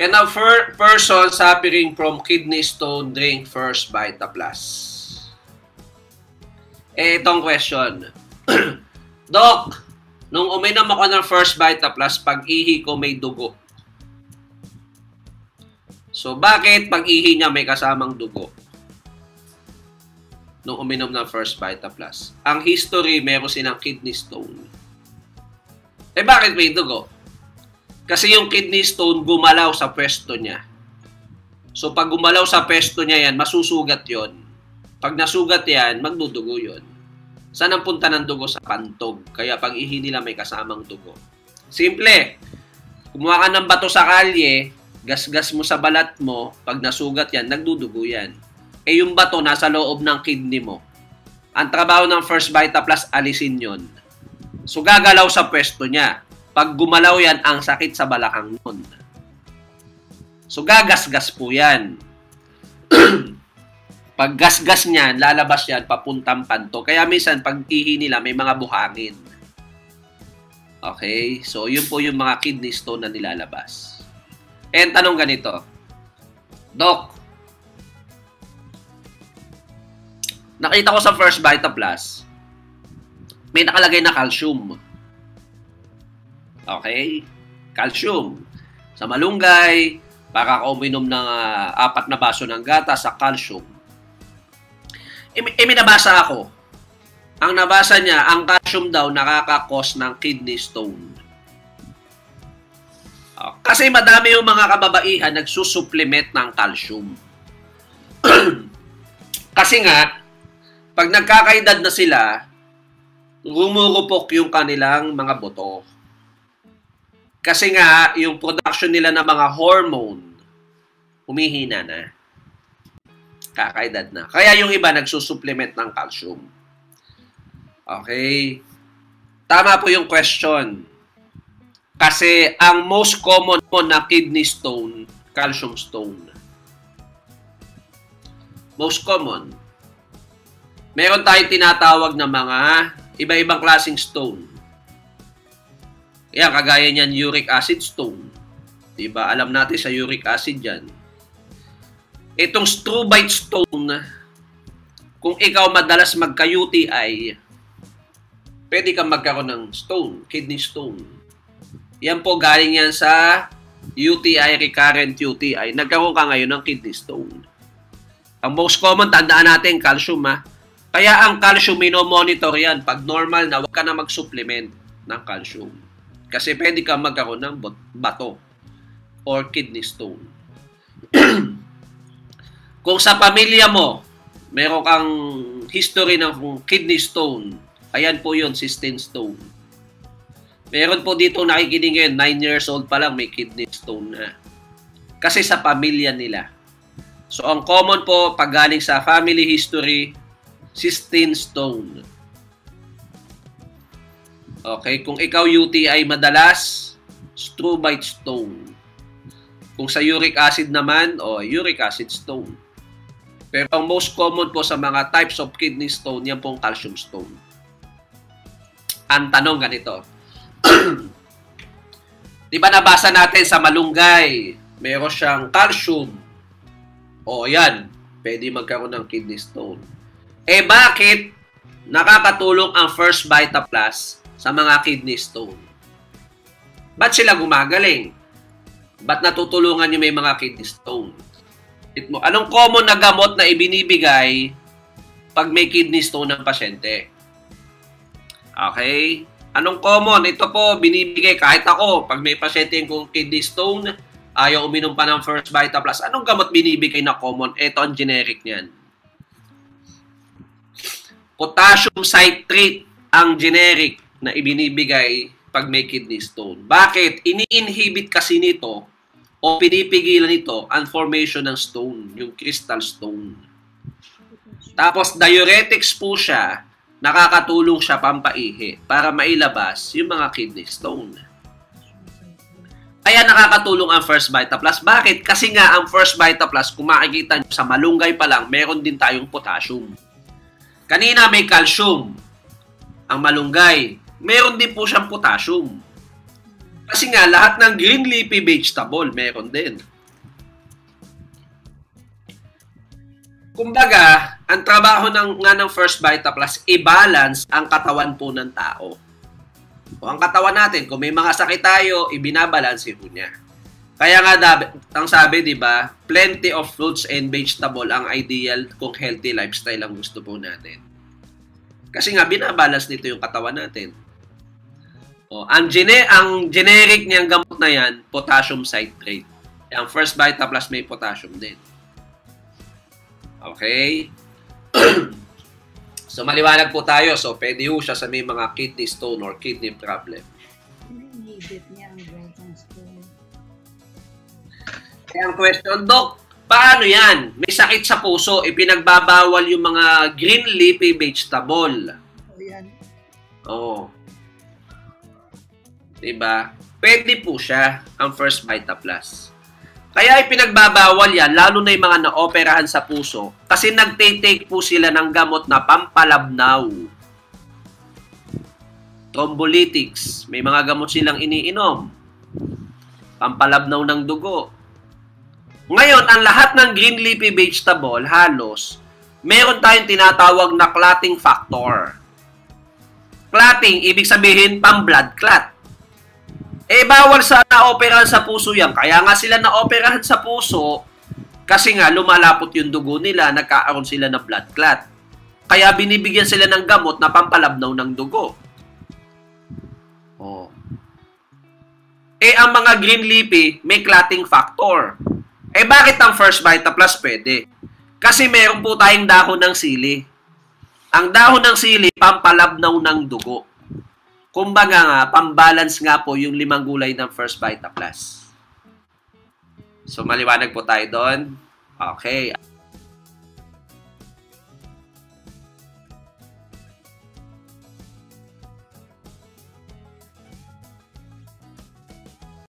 Can a person suffering from kidney stone drink FirstVitaPlus? Itong question. Doc, nung uminom ako ng FirstVitaPlus, pag-ihi ko may dugo. So, bakit pag-ihi niya may kasamang dugo? Nung uminom ng FirstVitaPlus. Ang history, meron silang kidney stone. Bakit may dugo? Kasi yung kidney stone gumalaw sa pwesto niya. So, pag gumalaw sa pwesto niya yan, masusugat yon. Pag nasugat yan, magdudugo yon. Saan ang punta ng dugo? Sa pantog. Kaya pag ihi nila may kasamang dugo. Simple. Kumuha ka ng bato sa kalye, gasgas mo sa balat mo, pag nasugat yan, nagdudugo yan. Yung bato nasa loob ng kidney mo. Ang trabaho ng FirstVitaPlus, alisin yon. So, gagalaw sa pwesto niya. Pag gumalaw yan, ang sakit sa balakang nun. So, gagasgas po yan. Pag gasgas niyan, lalabas yan, papuntang panto. Kaya minsan, pag ihi nila, may mga buhangin. Okay? So, yun po yung mga kidney stone na nilalabas. And tanong ganito. Doc, nakita ko sa FirstVitaPlus, may nakalagay na calcium. Okay? Calcium. Sa malunggay, para ka uminom ng 4 na baso ng gatas sa calcium. Minabasa ako. Ang nabasa niya, ang calcium daw nakaka-cause ng kidney stone. Kasi madami yung mga kababaihan nagsusupplement ng calcium. Kasi nga, pag nagkakaedad na sila, rumurupok yung kanilang mga buto. Kasi nga, yung production nila ng mga hormone, humihina na. Kakaedad na. Kaya yung iba nagsusupplement ng calcium. Okay? Tama po yung question. Kasi ang most common po na kidney stone, calcium stone. Most common. Meron tayong tinatawag na mga iba-ibang klaseng stone. Yan, kagaya niyan, uric acid stone. Diba? Alam natin sa uric acid yan. Itong struvite stone, kung ikaw madalas magka-UTI, pwede kang magkaroon ng stone, kidney stone. Yan po, galing yan sa UTI, recurrent UTI. Nagkaroon ka ngayon ng kidney stone. Ang most common, tandaan natin, calcium ha. Kaya ang calcium, minomonitor yan. Pag normal na, huwag ka na mag-supplement ng calcium. Kasi pwede ka magkaroon ng bato or kidney stone. Kung sa pamilya mo, meron kang history ng kidney stone, ayan po yun, cystine stone. Meron po dito nakikinig ngayon, 9 years old pa lang may kidney stone na. Kasi sa pamilya nila. So, ang common po, pag galing sa family history, cystine stone. Okay, kung ikaw UTI madalas, struvite stone. Kung sa uric acid naman, uric acid stone. Pero ang most common po sa mga types of kidney stone, yan pong calcium stone. Ang tanong ganito. Di ba nabasa natin sa malunggay, meron siyang calcium. Yan, pwede magkaroon ng kidney stone. Bakit nakakatulong ang FirstVitaPlus sa mga kidney stone? Ba't sila gumagaling? Ba't natutulungan yung may mga kidney stone? Anong common na gamot na ibinibigay pag may kidney stone ng pasyente? Okay? Anong common? Ito po, binibigay kahit ako. Pag may pasyente kong kidney stone, ayaw uminom pa ng FirstVitaPlus. Anong gamot binibigay na common? Ito ang generic niyan. Potassium citrate ang generic na ibinibigay pag may kidney stone. Bakit? Ini-inhibit kasi nito o pinipigilan nito ang formation ng stone, yung crystal stone. Tapos diuretics po siya, nakakatulong siya pampaihi para mailabas yung mga kidney stone. Kaya nakakatulong ang FirstVitaPlus. Bakit? Kasi nga ang FirstVitaPlus, kung makikita nyo sa malunggay pa lang, meron din tayong potassium. Kanina may calcium. Ang malunggay, meron din po siyang potassium. Kasi nga, lahat ng green leafy vegetable, meron din. Kumbaga, ang trabaho ng FirstVitaPlus, i-balance ang katawan po ng tao. O ang katawan natin, kung may mga sakit tayo, ibinabalanse po niya. Kaya nga, ang sabi, di ba, plenty of fruits and vegetable ang ideal kung healthy lifestyle ang gusto po natin. Kasi nga, binabalance nito yung katawan natin. O, ang generic niyang gamot na yan, potassium citrate. Ang FirstVitaPlus may potassium din. Okay? So, maliwanag po tayo. So, pwede ho siya sa may mga kidney stone or kidney problem. Inhibit niya ang growth ng stone. Kaya ang question, Doc, paano yan? May sakit sa puso, ipinagbabawal yung mga green leafy vegetable. O yan. Oo. Diba? Pwede po siya ang FirstVitaPlus. Kaya ipinagbabawal yan, lalo na yung mga naoperahan sa puso, kasi nagtitake po sila ng gamot na pampalabnaw. Thrombolytics. May mga gamot silang iniinom. Pampalabnaw ng dugo. Ngayon, ang lahat ng green leafy vegetable, halos, meron tayong tinatawag na clotting factor. Clotting, ibig sabihin, pang-blood clot. Eh, bawal sa na-operahan sa puso yan. Kaya nga sila na-operahan sa puso kasi nga lumalapot yung dugo nila, nagkaaroon sila ng blood clot. Kaya binibigyan sila ng gamot na pampalabnaw ng dugo. Oh. Eh, ang mga green leafy, may clotting factor. Eh, bakit ang FirstVitaPlus pwede? Kasi meron po tayong dahon ng sili. Ang dahon ng sili, pampalabnaw ng dugo. Kumbaga nga, pambalance nga po yung 5 gulay ng FirstVitaPlus. So, maliwanag po tayo doon. Okay.